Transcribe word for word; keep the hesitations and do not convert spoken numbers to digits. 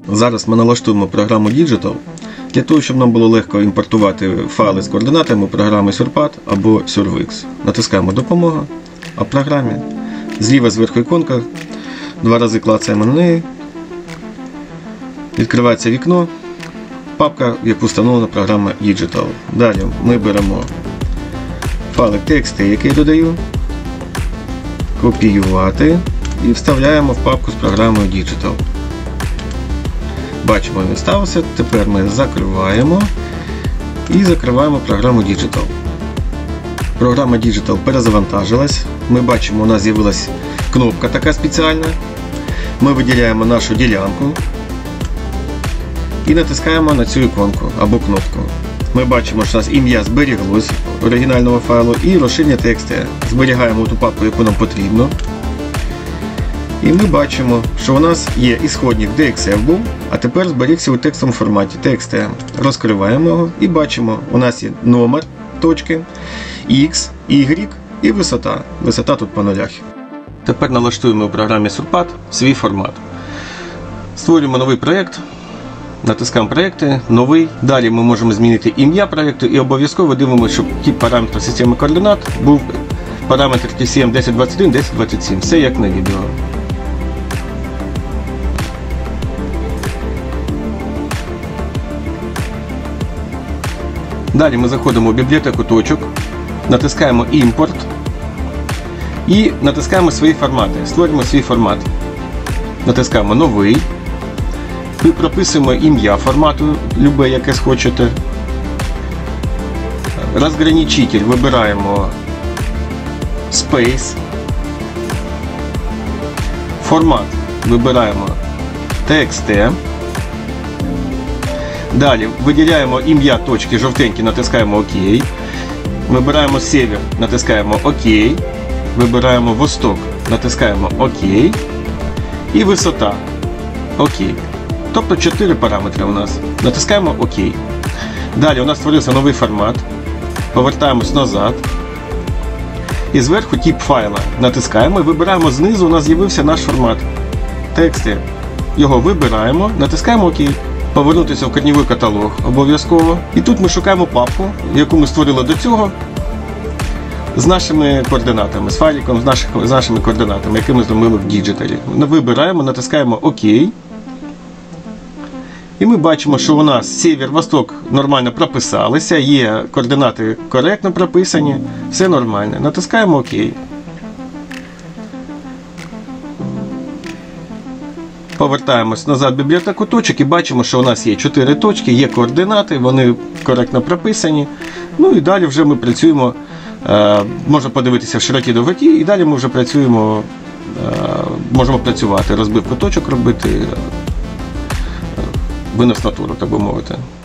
Зараз ми налаштуємо програму Digital для того, щоб нам було легко імпортувати файли з координатами програми Surpat або Survix. Натискаємо «Допомога», а в програмі зліва зверху іконка, два рази клацаємо на неї, відкривається вікно, папка, в яку встановлена програма Digital. Далі ми беремо файлик текст, який я додаю, копіювати і вставляємо в папку з програмою Digital. Бачимо, він ставився. Тепер ми закриваємо і закриваємо програму Digital. Програма Digital перезавантажилась. Ми бачимо, у нас з'явилась кнопка така спеціальна. Ми виділяємо нашу ділянку і натискаємо на цю іконку або кнопку. Ми бачимо, що у нас ім'я зберіглось оригінального файлу і розширення тексту. Зберігаємо ту папку, яку нам потрібно. І ми бачимо, що у нас є ісходник ді ікс еф був, а тепер зберігся у текстовому форматі txt. Розкриваємо його і бачимо, у нас є номер точки, X, Y і висота. Висота тут по нулях. Тепер налаштуємо у програмі Surpat свій формат. Створюємо новий проєкт, натискаємо проєкти, новий. Далі ми можемо змінити ім'я проєкту і обов'язково дивимося, щоб тип параметру системи координат був параметр ті сі ем десять двадцять один десять двадцять сім. Все як на відео. Далі ми заходимо в бібліотеку точок, натискаємо імпорт і натискаємо свої формати. Створюємо свій формат. Натискаємо новий. Ми прописуємо ім'я формату, любе, яке схочете. Розграничитель вибираємо Space. Формат вибираємо txt. Далі виділяємо ім'я точки жовтенькі, натискаємо ОК. Вибираємо север, натискаємо ОК. Вибираємо восток, натискаємо ОК. І висота ОК. Тобто чотири параметри у нас. Натискаємо ОК. Далі у нас створився новий формат. Повертаємось назад. І зверху тип файла натискаємо і вибираємо знизу, у нас з'явився наш формат. Тексти. Його вибираємо, натискаємо ОК. Повернутися в корневий каталог обов'язково. І тут ми шукаємо папку, яку ми створили до цього, з нашими координатами, з файликом з, наших, з нашими координатами, які ми зробили в Digital. Вибираємо, натискаємо ОК. І ми бачимо, що у нас север-восток нормально прописалися, є координати коректно прописані, все нормально. Натискаємо ОК. Повертаємось назад в бібліотеку точок і бачимо, що у нас є чотири точки, є координати, вони коректно прописані. Ну і далі вже ми працюємо, е, можна подивитися в широті довготі, і далі ми вже працюємо, е, можемо працювати, розбивку точок робити, винос натуру, так би мовити.